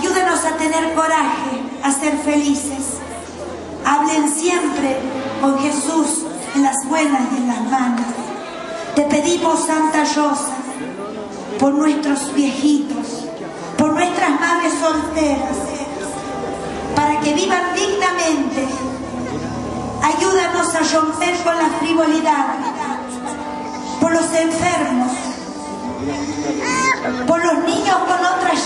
Ayúdanos a tener coraje, a ser felices. Hablen siempre con Jesús en las buenas y en las malas. Te pedimos, Santa Rosa, por nuestros viejitos, por nuestras madres solteras, para que vivan dignamente. Ayúdanos a romper con la frivolidad, por los enfermos, por los niños con otras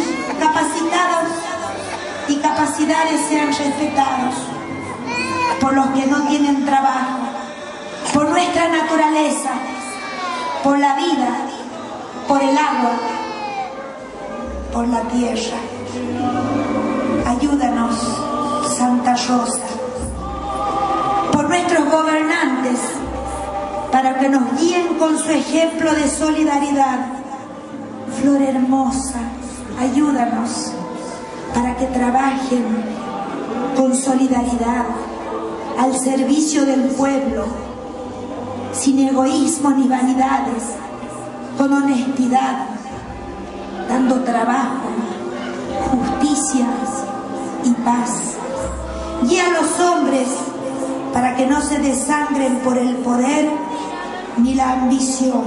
capacidades sean respetados, por los que no tienen trabajo, por nuestra naturaleza, por la vida, por el agua, por la tierra. Ayúdanos, Santa Rosa, por nuestros gobernantes, para que nos guíen con su ejemplo de solidaridad. Flor hermosa, ayúdanos para que trabajen con solidaridad al servicio del pueblo, sin egoísmo ni vanidades, con honestidad, dando trabajo, justicia y paz. Guía a los hombres para que no se desangren por el poder ni la ambición.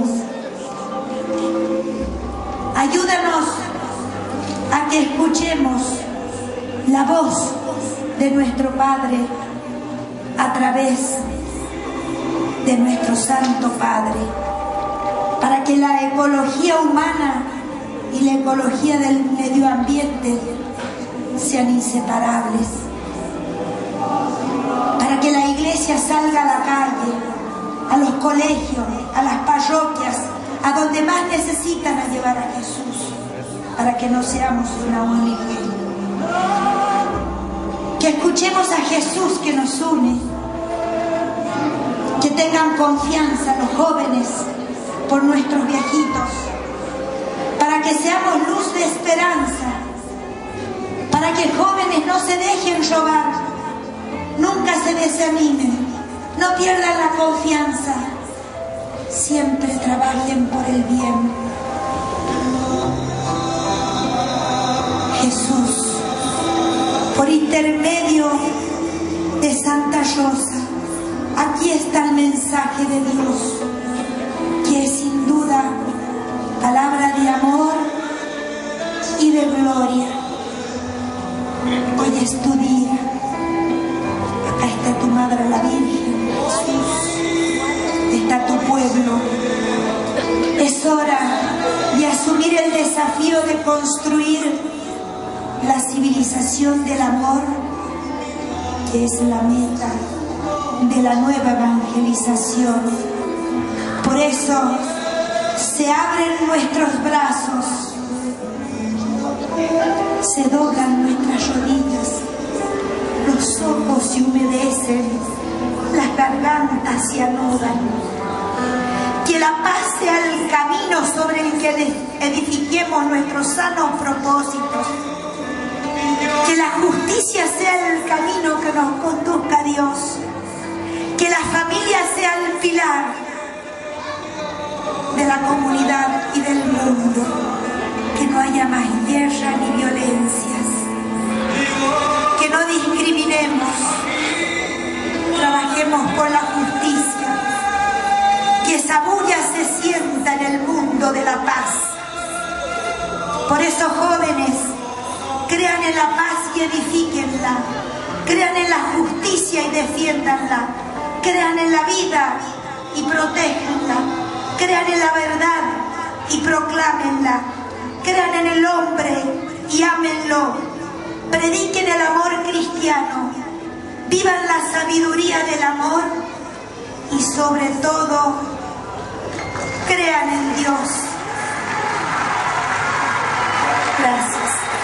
Ayúdanos a que escuchemos la voz de nuestro Padre a través de nuestro Santo Padre, para que la ecología humana y la ecología del medio ambiente sean inseparables, para que la iglesia salga a la calle, a los colegios, a las parroquias, a donde más necesitan a llevar a Jesús, para que no seamos una ONG. Que escuchemos a Jesús que nos une, que tengan confianza los jóvenes por nuestros viejitos, para que seamos luz de esperanza, para que jóvenes no se dejen robar, nunca se desanimen, no pierdan la confianza, siempre trabajen por el bien. Jesús, por intermedio de Santa Rosa, aquí está el mensaje de Dios, que es sin duda palabra de amor y de gloria. Hoy es tu día. Acá está tu Madre la Virgen, Jesús. Está tu pueblo. Es hora de asumir el desafío de construir la civilización del amor, que es la meta de la nueva evangelización. Por eso se abren nuestros brazos, se doblan nuestras rodillas, los ojos se humedecen, las gargantas se anudan. Que la paz sea el camino sobre el que edifiquemos nuestros sanos propósitos. Que la justicia sea el camino que nos conduzca a Dios. Que la familia sea el pilar de la comunidad y del mundo. Que no haya más guerra ni violencias. Que no discriminemos. Trabajemos por la justicia. Que esa bulla se sienta en el mundo de la paz. Por eso, jóvenes, crean en la paz y edifíquenla. Crean en la justicia y defiéndanla. Crean en la vida y protéjanla. Crean en la verdad y proclámenla. Crean en el hombre y ámenlo. Prediquen el amor cristiano. Vivan la sabiduría del amor y sobre todo, crean en Dios. Gracias.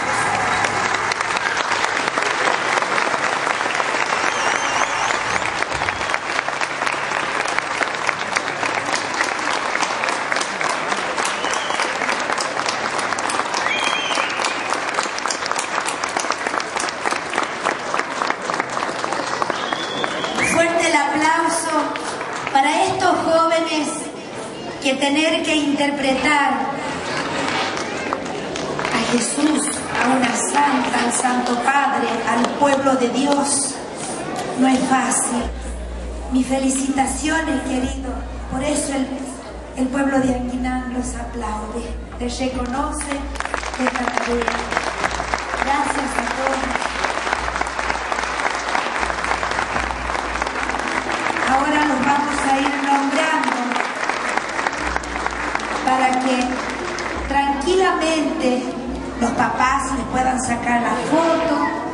Para estos jóvenes que tener que interpretar a Jesús a una sala al Santo Padre, al pueblo de Dios, no es fácil. Mis felicitaciones, querido. Por eso el pueblo de Aguinán los aplaude, les reconoce esta tarea. Gracias a todos. Ahora los vamos a ir nombrando para que tranquilamente los papás les puedan sacar la foto.